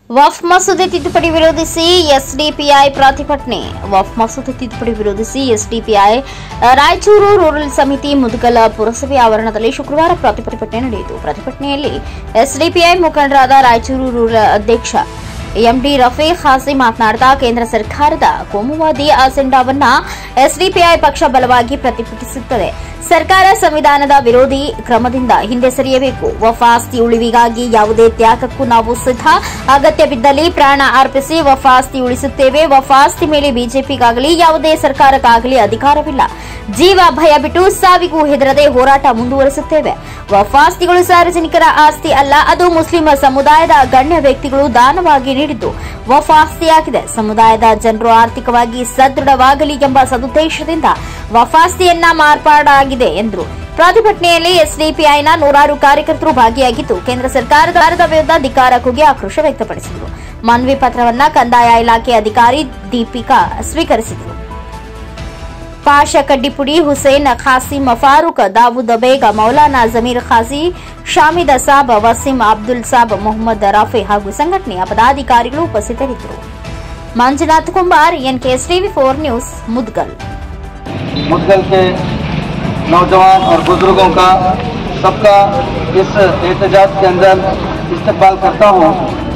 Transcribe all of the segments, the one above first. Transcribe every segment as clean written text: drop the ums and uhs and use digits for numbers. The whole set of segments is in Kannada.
ವಕ್ಫ್ ಮಸೂದೆ ತಿದ್ದುಪಡಿ ವಿರೋಧಿಸಿ ಎಸ್ಡಿಪಿಐ ಪ್ರತಿಭಟನೆ. ವಕ್ಫ್ ಮಸೂದೆ ತಿದ್ದುಪಡಿ ವಿರೋಧಿಸಿ ಎಸ್ಡಿಪಿಐ ರಾಯಚೂರು ರೂರಲ್ ಸಮಿತಿ ಮುದಗಲ ಪುರಸಭೆ ಆವರಣದಲ್ಲಿ ಶುಕ್ರವಾರ ಪ್ರತಿಭಟನೆ ನಡೆಯಿತು. ಪ್ರತಿಭಟನೆಯಲ್ಲಿ ಎಸ್ಡಿಪಿಐ ಮುಖಂಡರಾದ ರಾಯಚೂರು ರೂರಲ್ ಅಧ್ಯಕ್ಷ ಎಂಡಿ ರಫೀಕ್ ಹಾಸಿ ಮಾತನಾಡುತ್ತಾ ಕೇಂದ್ರ ಸರ್ಕಾರದ ಕೋಮುವಾದಿ ಅಜೆಂಡಾವನ್ನ ಎಸ್ಡಿಪಿಐ ಪಕ್ಷ ಬಲವಾಗಿ ಪ್ರತಿಭಟಿಸುತ್ತದೆ. ಸರ್ಕಾರ ಸಂವಿಧಾನದ ವಿರೋಧಿ ಕ್ರಮದಿಂದ ಹಿಂದೆ ಸರಿಯಬೇಕು. ವಕ್ಫ್ ಆಸ್ತಿ ಉಳಿವಿಗಾಗಿ ಯಾವುದೇ ತ್ಯಾಗಕ್ಕೂ ನಾವು ಸಿದ್ಧ. ಅಗತ್ಯ ಬಿದ್ದಲ್ಲಿ ಪ್ರಾಣ ಅರ್ಪಿಸಿ ವಕ್ಫ್ ಆಸ್ತಿ ಉಳಿಸುತ್ತೇವೆ. ವಕ್ಫ್ ಆಸ್ತಿ ಮೇಲೆ ಬಿಜೆಪಿಗಾಗಲಿ ಯಾವುದೇ ಸರ್ಕಾರಕ್ಕಾಗಲಿ ಅಧಿಕಾರವಿಲ್ಲ. ಜೀವ ಭಯ ಬಿಟ್ಟು ಸಾವಿಗೂ ಹೆದರದೆ ಹೋರಾಟ ಮುಂದುವರಿಸುತ್ತೇವೆ. ವಕ್ಫ್ ಆಸ್ತಿಗಳು ಸಾರ್ವಜನಿಕರ ಆಸ್ತಿ ಅಲ್ಲ, ಅದು ಮುಸ್ಲಿಂ ಸಮುದಾಯದ ಗಣ್ಯ ವ್ಯಕ್ತಿಗಳು ದಾನವಾಗಿ ನೀಡಿದ್ದು ವಕ್ಫ್ ಆಸ್ತಿಯಾಗಿದೆ. ಸಮುದಾಯದ ಜನರು ಆರ್ಥಿಕವಾಗಿ ಸದೃಢವಾಗಲಿ ಎಂಬ ಸದುದ್ದೇಶದಿಂದ ವಕ್ಫ್ ಆಸ್ತಿಯನ್ನ ಮಾರ್ಪಾಡಾಗಿದೆ ಎಂದರು. ಪ್ರತಿಭಟನೆಯಲ್ಲಿ ಎಸ್ಡಿಪಿಐನ ನೂರಾರು ಕಾರ್ಯಕರ್ತರು ಭಾಗಿಯಾಗಿದ್ದು ಕೇಂದ್ರ ಸರ್ಕಾರದ ವಿರುದ್ಧ ಧಿಕ್ಕಾರ ಕೂಗಿ ಆಕ್ರೋಶ ವ್ಯಕ್ತಪಡಿಸಿದರು. ಮನವಿ ಪತ್ರವನ್ನ ಕಂದಾಯ ಇಲಾಖೆ ಅಧಿಕಾರಿ ದೀಪಿಕಾ ಸ್ವೀಕರಿಸಿದರು. ಪಾಷಾ ಕಡ್ಡಿಪುಡಿ, ಹುಸೇನ್ ಖಾಸಿಂ, ಫಾರೂಕ್, ದಾವೂದ್ ಬೇಗ, ಮೌಲಾನಾ ಜಮೀರ್ ಖಾಜಿ, ಶಾಮಿದ್ ಸಾಬ್, ವಸೀಂ ಅಬ್ದುಲ್ ಸಾಬ್, ಮೊಹಮ್ಮದ್ ರಫಿ ಹಾಗೂ ಸಂಘಟನೆಯ ಪದಾಧಿಕಾರಿಗಳು ಉಪಸ್ಥಿತರಿದ್ದರು. ಮಂಜುನಾಥ್ ಕುಂಬಾರ್, NKSTV4 ನ್ಯೂಸ್, मुदगल के नौजवान और बुजुर्गों का सबका इस एहतजाज के अंदर इस्तकबाल करता हूँ।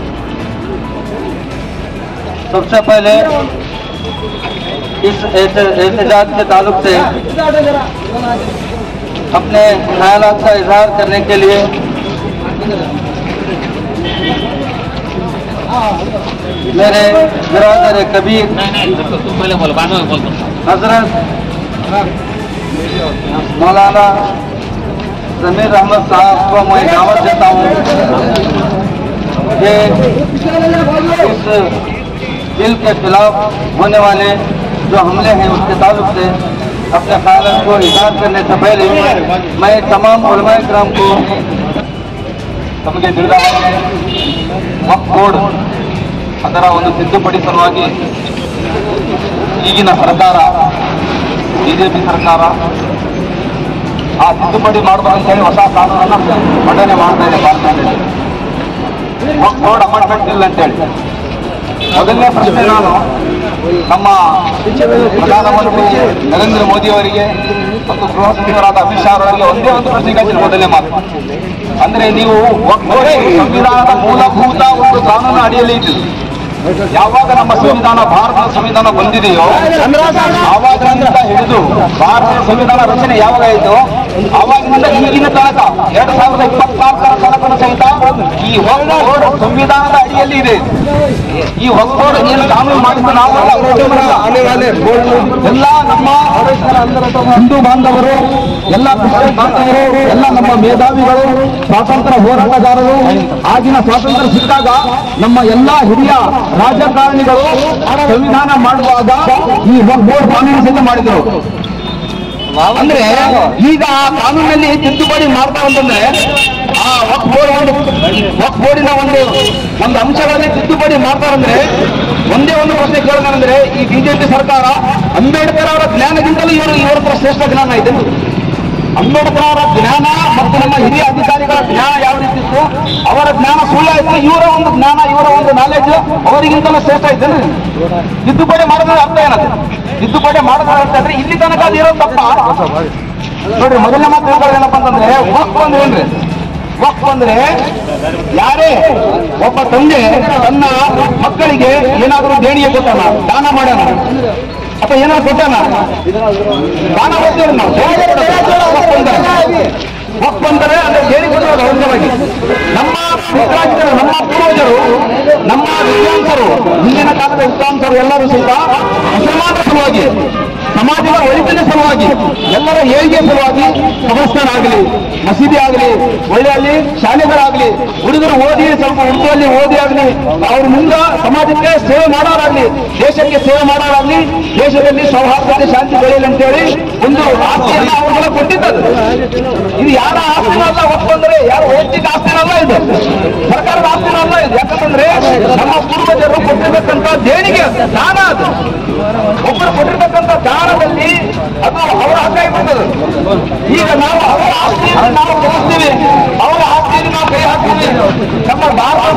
सबसे पहले इस एहतजाज के ताल्लुक से अपने ख्यालात का इजहार करने के लिए मेरे बिरादर कबीर हजरत मौलाना जमीर अहमद साहब को मैं दावत देता हूँ कि इस बिल के खिलाफ होने वाले जो हमले हैं उसके ताल्लुक से अपने ख्यालों को इजहार करने से पहले मैं तमाम उलमा इकराम को तಮಗೆ ತಿಳಿದಾಗಿದೆ ವಕ್ಫ್ ಬೋರ್ಡ್ ಅದರ ಒಂದು ತಿದ್ದುಪಡಿ ಸಲುವಾಗಿ ಈಗಿನ ಸರ್ಕಾರ ಬಿಜೆಪಿ ಸರ್ಕಾರ ಆ ತಿದ್ದುಪಡಿ ಮಾಡಬೇಕಂತ ಹೇಳಿ ಹೊಸ ಕಾನೂನನ್ನು ಮಂಡನೆ ಮಾಡ್ತಾ ಇದೆ ಪಾರ್ಲಿಮೆಂಟ್. ವಕ್ಫ್ ಬೋರ್ಡ್ ಅಮೆಂಡ್ಮೆಂಟ್ ಇಲ್ಲ ಅಂತೇಳಿ ಮೊದಲನೇ ಪ್ರಶ್ನೆ ನಾನು ನಮ್ಮ ಪ್ರಧಾನಮಂತ್ರಿ ನರೇಂದ್ರ ಮೋದಿ ಅವರಿಗೆ ಮತ್ತು ಗೃಹ ಸಚಿವರಾದ ಅಮಿತ್ ಶಾ ಅವರಿಗೆ ಒಂದೇ ಒಂದು ಪ್ರಶ್ನೆ ಕೇಳ್ತೀನಿ. ಮೊದಲನೇ ಮಾತು ಅಂದ್ರೆ ನೀವು ಸಂವಿಧಾನದ ಮೂಲಭೂತ ಒಂದು ಕಾನೂನು ಅಡಿಯಲ್ಲಿ ಇದ್ದೀರಿ. ಯಾವಾಗ ನಮ್ಮ ಸಂವಿಧಾನ ಭಾರತದ ಸಂವಿಧಾನ ಬಂದಿದೆಯೋ ಆವಾಗಿನಿಂದ ಹಿಡಿದು ಭಾರತದ ಸಂವಿಧಾನ ರಚನೆ ಯಾವಾಗ ಆಯಿತು ಆವಾಗಿನಿಂದ ಈಗಿನ ತನಕ 2024 ತನಕ ಸಹಿತ ಈ ವಕ್ಫ್ ಬೋರ್ಡ್ ಸಂವಿಧಾನದ ಅಡಿಯಲ್ಲಿ ಇದೆ. ಈ ವಕ್ಫ್ ಬೋರ್ಡ್ ಏನು ಕಾನೂನು ಮಾಡಿದ್ದು ನಾವೆಲ್ಲ ಎಲ್ಲ ನಮ್ಮ ಹಿಂದೂ ಬಾಂಧವರು, ಎಲ್ಲ ಕ್ರಿಶ್ಚಿಯನ್ ಬಾಂಧವರು, ಎಲ್ಲ ನಮ್ಮ ಮೇಧಾವಿಗಳು, ಸ್ವಾತಂತ್ರ್ಯ ಹೋರಾಟಗಾರರು, ಆಗಿನ ಸ್ವಾತಂತ್ರ್ಯ ಸಿಕ್ಕಾಗ ನಮ್ಮ ಎಲ್ಲ ಹಿರಿಯ ರಾಜಕಾರಣಿಗಳು ಸಂವಿಧಾನ ಮಾಡುವಾಗ ಈ ವಕ್ಫ್ ಬೋರ್ಡ್ ಕಾನೂನು ಸಿದ್ಧ ಮಾಡಿದರು. ಅಂದ್ರೆ ಈಗ ಆ ಕಾನೂನಲ್ಲಿ ತಿದ್ದುಪಡಿ ಮಾಡ್ತಾ ಅಂತಂದ್ರೆ ಆ ವಕ್ಫ್ ಬೋರ್ಡಿನ ಒಂದು ಅಂಶಗಳಲ್ಲಿ ತಿದ್ದುಪಡಿ ಮಾಡ್ತಾರಂದ್ರೆ ಒಂದೇ ಒಂದು ಪ್ರಶ್ನೆ ಕೇಳೋದಂದ್ರೆ ಈ ಬಿಜೆಪಿ ಸರ್ಕಾರ ಅಂಬೇಡ್ಕರ್ ಅವರ ಜ್ಞಾನದಿಂದಲೂ ಇವರ ಹತ್ರ ಶ್ರೇಷ್ಠ ಜ್ಞಾನ ಇದೆ. ಅಂಬೇಡ್ಕರ್ ಅವರ ಜ್ಞಾನ ಮತ್ತು ನಮ್ಮ ಹಿರಿಯ ಅಧಿಕಾರಿಗಳ ಜ್ಞಾನ ಯಾವ ರೀತಿ ಇತ್ತು, ಅವರ ಜ್ಞಾನ ಸುಳ್ಳಾಯಿತು, ಇವರ ಒಂದು ಜ್ಞಾನ, ಇವರ ಒಂದು ನಾಲೆಜ್ ಅವರಿಗಿಂತಲೂ ಶ್ರೇಷ್ಠ ಇದ್ದೇನೆ. ತಿದ್ದುಪಡಿ ಮಾಡೋದ್ರ ಅರ್ಥ ಏನದು? ತಿದ್ದುಪಡಿ ಮಾಡೋದ್ರ ಅರ್ಥ ಅಂದ್ರೆ ಇಲ್ಲಿ ತನಕ ಅದು ಇರೋ ತಪ್ಪ ನೋಡ್ರಿ. ಮೊದಲನೇ ಮಾತು ಹೇಳ್ಕೊಳ್ಳೋದೇನಪ್ಪ ಅಂತಂದ್ರೆ ವಕ್ಫ್ ಅಂದ್ರೆ ಏನ್ರಿ? ವಕ್ಫ್ ಅಂದ್ರೆ ಯಾರೇ ಒಬ್ಬ ತಂದೆ ತನ್ನ ಮಕ್ಕಳಿಗೆ ಏನಾದರೂ ದೇಣಿಗೆ ಕೊಟ್ಟಾನ, ದಾನ ಮಾಡ್ಯಾನ ಅಥವಾ ಏನಾದ್ರು ಕೊಟ್ಟಾನ, ದಾನ ಕೊಡ್ತೇವೆ ನಾವು. ವಕ್ಫ್ ಅಂದರೆ ಅಂದ್ರೆ ದೇಣಿ ಕೊಟ್ಟಿರೋದು ಅವಶ್ಯವಾಗಿ. ನಮ್ಮ ಪಿತೃಗಳು, ನಮ್ಮ ಪೂರ್ವಜರು, ನಮ್ಮ ವಿದ್ವಾಂಸರು, ಹಿಂದಿನ ಕಾಲದ ವಿದ್ವಾಂಸರು ಎಲ್ಲರೂ ಸಹಿತ ಮುಸಲ್ಮಾನರ ಸಲುವಾಗಿ, ಸಮಾಜದ ಒಳಿತಿನ ಸಲುವಾಗಿ, ಎಲ್ಲರ ಏಳಿಗೆ ಸಲುವಾಗಿ ಕಬರಸ್ಥಾನ ಆಗಲಿ, ಮಸೀದಿ ಆಗಲಿ, ಒಳ್ಳೆಯಲ್ಲಿ ಶಾಲೆಗಳಾಗಲಿ, ಹುಡುಗರು ಓದಿ ಸ್ವಲ್ಪ ಉರ್ದುವಲ್ಲಿ ಓದಿ ಆಗಲಿ, ಅವ್ರ ಮುಂದೆ ಸಮಾಜಕ್ಕೆ ಸೇವೆ ಮಾಡೋರಾಗ್ಲಿ, ದೇಶಕ್ಕೆ ಸೇವೆ ಮಾಡೋರಾಗ್ಲಿ, ದೇಶದಲ್ಲಿ ಸೌಹಾರ್ದತೆ ಶಾಂತಿ ಬೆಳೆಯಲಿ ಅಂತೇಳಿ ಒಂದು ಆಸ್ತಿಯನ್ನ ಅವ್ರಿಗೆಲ್ಲ ಕೊಟ್ಟಿದ್ದದು. ಇದು ಯಾರ ಆಸ್ತಿನಲ್ಲ, ವಕ್ಫ್ ಅಂದ್ರೆ ಯಾರು ವೈಯಕ್ತಿಕ ಆಸ್ತಿನಲ್ಲ, ಇದು ಸರ್ಕಾರದ ಆಸ್ತಿನಲ್ಲ. ಇದು ಯಾಕಂತಂದ್ರೆ ನಮ್ಮ ಪೂರ್ವಜರು ಕೊಟ್ಟಿರ್ತಕ್ಕಂಥ ದೇಣಿಗೆ ದಾನ, ಅದು ಒಬ್ಬರು ಕೊಟ್ಟಿರ್ತಕ್ಕಂಥ ದಾನದಲ್ಲಿ ಅದು ಅವರ ಹಕ್ಕ ಇರ್ತದೆ. ಈಗ ನಾವು ಅವರ ಆಸ್ತಿಯನ್ನು ನಾವು ಕೊಡಿಸ್ತೀವಿ, ಅವರ ಆಸ್ತಿಯನ್ನು ನಾವು ಕೈ ಹಾಕ್ತೀವಿ. ನಮ್ಮ ಭಾರತ ಸಂವಿಧಾನ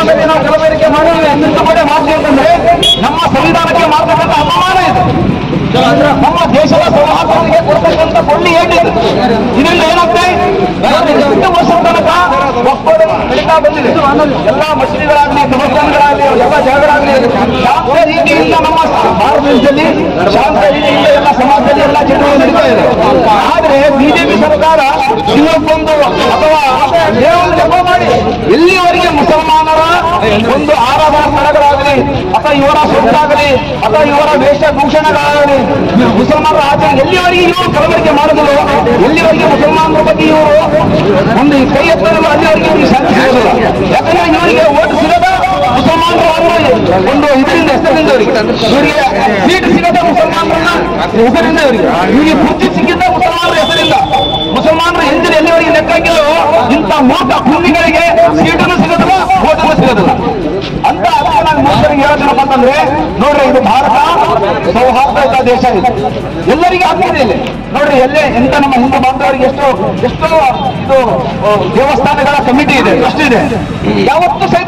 ದೇಶದಲ್ಲಿ ನಾವು ಕಲಬೆರಕೆ ಮಾಡಿದ್ರೆ ತಿದ್ದುಪಡಿ ಮಾಡ್ತೀವಿ ಅಂತಂದ್ರೆ ನಮ್ಮ ಸಂವಿಧಾನಕ್ಕೆ ಮಾಡ್ತಕ್ಕಂಥ ಅಪಮಾನ ಇದೆ. ನಮ್ಮ ದೇಶದ ಸೌಹಾರ್ದತೆಗೆ ಕೊಡ್ತಕ್ಕಂಥ ಕೊಳ್ಳಿ ಏಟಿದೆ. ಇದರಿಂದ ಏನಾಗ್ತದೆ, 8 ವರ್ಷದ ತನಕ ಒಪ್ಪಂದ ನಡೀತಾ ಬಂದಿದೆ. ಎಲ್ಲ ಮಸೀದಿಗಳಾಗ್ಲಿ, ದೇವಸ್ಥಾನಗಳಾಗ್ಲಿ, ಎಲ್ಲ ಜಾಗಗಳಾಗ್ಲಿ ಶಾಂತ ರೀತಿಯಿಂದ ನಮ್ಮ ಭಾರತ ದೇಶದಲ್ಲಿ ಶಾಂತ ರೀತಿಯಿಂದ ಎಲ್ಲ ಸಮಾಜದಲ್ಲಿ ಎಲ್ಲ ಚಟುವಟಿಕೆ ನಡೀತಾ ಇದೆ. ಆದ್ರೆ ಬಿಜೆಪಿ ಸರ್ಕಾರ ಇವತ್ತೊಂದು ಅಥವಾ ದೇವರನ್ನು ಜಪ ಮಾಡಿ ಎಲ್ಲಿವರೆಗೆ ಮುಸಲ್ಮಾನರ ಒಂದು ಆರಾಧನಾ ಸ್ಥಳಗಳಾಗಲಿ ಅಥವಾ ಇವರ ಸೊತ್ತಾಗಲಿ ಅಥವಾ ಇವರ ವೇಷಭೂಷಣಗಳಾಗಲಿ ಮುಸಲ್ಮಾನರ ಆಚರಣೆ ಎಲ್ಲಿವರೆಗೆ ಇವರು ಕಲಬೆರಕೆ ಮಾಡಿದ್ರು, ಎಲ್ಲಿವರೆಗೆ ಮುಸಲ್ಮಾನರ ಬಗ್ಗೆ ಇವರು ಒಂದು ಕೈ ಎತ್ತಲು ಅಲ್ಲಿವರೆಗೆ ಇವರಿಗೆ ಶಾಂತಿ ಸಿಗೋದಿಲ್ಲ. ಯಾಕಂದ್ರೆ ಇವರಿಗೆ ಓಟ್ ಸಿಗದ ಮುಸಲ್ಮಾನರು ಒಂದು ಇದರಿಂದ ಹೆಸರಿಂದ ಇವರಿಗೆ ಸೀಟ್ ಸಿಗದ ಮುಸಲ್ಮಾನರನ್ನ ಹೆಸರಿಂದ ಇವರಿಗೆ ಬುದ್ಧಿ ಸಿಕ್ಕಿದ್ದ ಮುಸಲ್ಮಾನರ ಹೆಸರಿಂದ. ಮುಸಲ್ಮಾನರು ಎಂದಿನ ಎಲ್ಲಿವರೆಗೆ ಲೆಕ್ಕಾಗಿಲ್ಲೋ ಇಂಥ ಮೂರ್ಖ ಭೂಮಿಗಳಿಗೆ ಸೀಟನ್ನು ಸಿಗೋದಿಲ್ಲ, ಓಟನ್ನು ಸಿಗೋದಿಲ್ಲ ಅಂತ. ಅದಕ್ಕೆ ನಾನು ಮೂರ್ತರಿಗೆ ಹೇಳೋದೇನಪ್ಪ ಅಂತಂದ್ರೆ, ನೋಡ್ರಿ ಇದು ಭಾರತ ಸೌಹಾರ್ದಯುತ ದೇಶ ಇದೆ, ಎಲ್ಲರಿಗೂ ಆಗ್ತಿದೆ ಇಲ್ಲಿ. ನೋಡ್ರಿ ಎಲ್ಲೇ ಎಂತ ನಮ್ಮ ಹಿಂದೂ ಬಾಂಧವರಿಗೆ ಎಷ್ಟು ಇದು ದೇವಸ್ಥಾನಗಳ ಕಮಿಟಿ ಇದೆ, ಅಷ್ಟಿದೆ. ಯಾವತ್ತೂ ಸಹಿತ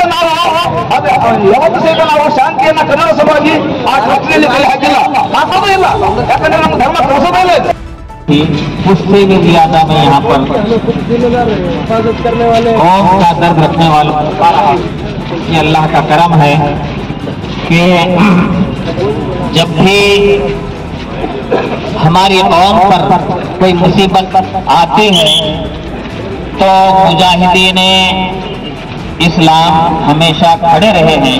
ನಾವು ಶಾಂತಿಯನ್ನ ಕನ್ನಡ ಸಭಾಗಿ ಆ ಟ್ರಸ್ಟ್ನಲ್ಲಿ ಕೈ ಹಾಕಿಲ್ಲ, ಹಾಕೋದೂ ಇಲ್ಲ. ಯಾಕಂದ್ರೆ ನಮ್ಮ ಧರ್ಮ ಕಲಿಸೋದೇ ಇಲ್ಲ ಇದು. उससे भी ज्यादा मैं यहाँ पर कौम का दर्द रखने वालों ये अल्लाह का करम है कि जब भी हमारी कौम पर कोई मुसीबत आती है तो मुजाहिदीन इस्लाम हमेशा खड़े रहे हैं।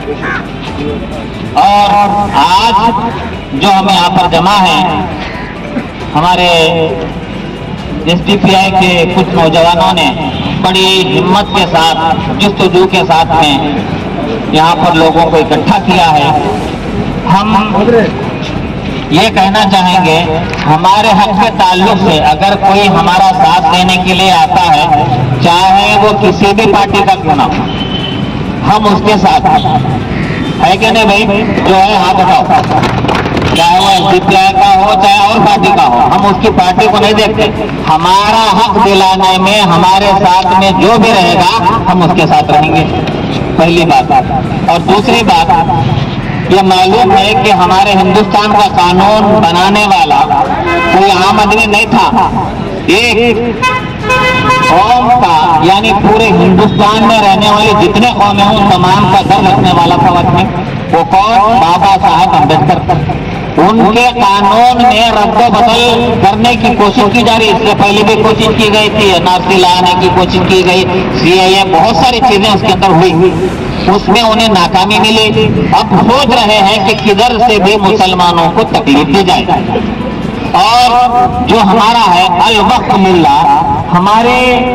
और आज जो हम यहाँ पर जमा हैं, हमारे एसडीपीआई के कुछ नौजवानों ने बड़ी हिम्मत के साथ, जस्तजू के साथ में यहाँ पर लोगों को इकट्ठा किया है। हम ये कहना चाहेंगे, हमारे हक के ताल्लुक से अगर कोई हमारा साथ देने के लिए आता है, चाहे वो किसी भी पार्टी का क्यों ना हो, हम उसके साथ है कि नहीं भाई? जो है हाथ उठाओ, चाहे वो एसडीपीआई का हो चाहे और पार्टी का हो, हम उसकी पार्टी को नहीं देखते। हमारा हक दिलाने में हमारे साथ में जो भी रहेगा हम उसके साथ रहेंगे, पहली बात। और दूसरी बात, ये मालूम है कि हमारे हिंदुस्तान का कानून बनाने वाला कोई आम आदमी नहीं था, एक कौम का यानी पूरे हिंदुस्तान में रहने वाले जितने कौमें हैं उन तमाम का दर्द रखने वाला था वक्त। वो कौन? बाबा साहब अम्बेडकर। उनके कानून में रद्द बदल करने की कोशिश की जा रही है। इससे पहले भी कोशिश की गई थी, एनआरसी लाने की कोशिश की गई, सीएए, बहुत सारी चीजें उसके अंदर हुई, उसमें उन्हें नाकामी मिली। अब सोच रहे हैं कि किधर से भी मुसलमानों को तकलीफ दी जाए। और जो हमारा है अल वक्फ मिल्ला, हमारे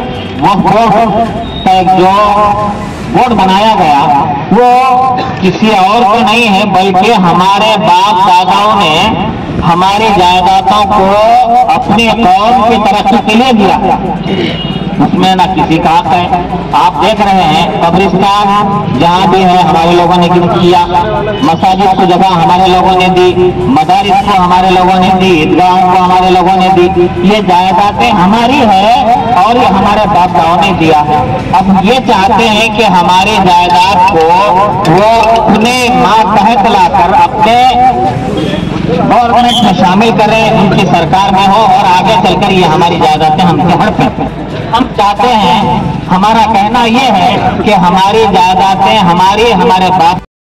जो बोर्ड बनाया गया वो किसी और को नहीं है, बल्कि हमारे बाप दादाओं ने हमारी जायदादों को अपनी कौम की तरक्की के लिए दिया। उसमें ना किसी का हक है। आप देख रहे हैं कब्रिस्तान जहाँ भी है हमारे लोगों ने किया, मसाजिद को जगह हमारे लोगों ने दी, मदारिस को हमारे लोगों ने दी, ईदगाहों को हमारे लोगों ने दी। ये जायदादें हमारी है और ये हमारे बाप दादाओं ने दिया है। अब ये चाहते हैं कि हमारी जायदाद को वो अपने मातहत लाकर अपने गवर्नमेंट में शामिल करें, उनकी सरकार में हो और आगे चलकर ये हमारी जायदादें हमसे हड़पें। हम चाहते हैं, हमारा कहना ये है कि हमारी जायदादें हमारे बाप